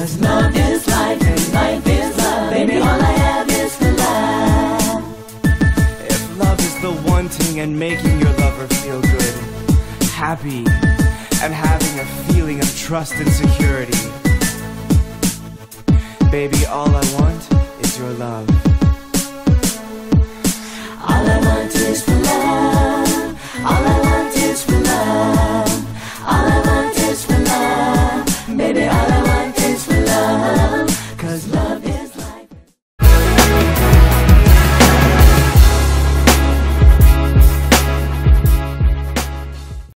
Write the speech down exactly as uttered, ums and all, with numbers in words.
'cause love is life and life is love. Baby, all I have is to love. If love is the wanting and making your lover feel good, happy, and having a feeling of trust and security, baby, all I want is your love.